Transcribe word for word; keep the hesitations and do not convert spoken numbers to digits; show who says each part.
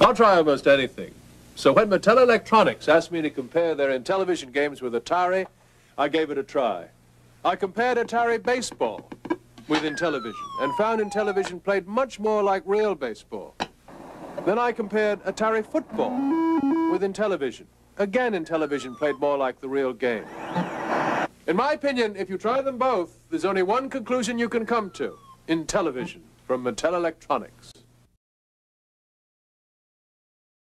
Speaker 1: I'll try almost anything. So when Mattel Electronics asked me to compare their Intellivision games with Atari, I gave it a try. I compared Atari baseball with Intellivision and found Intellivision played much more like real baseball. Then I compared Atari football with Intellivision. Again, Intellivision played more like the real game. In my opinion, if you try them both, there's only one conclusion you can come to. Intellivision from Mattel Electronics.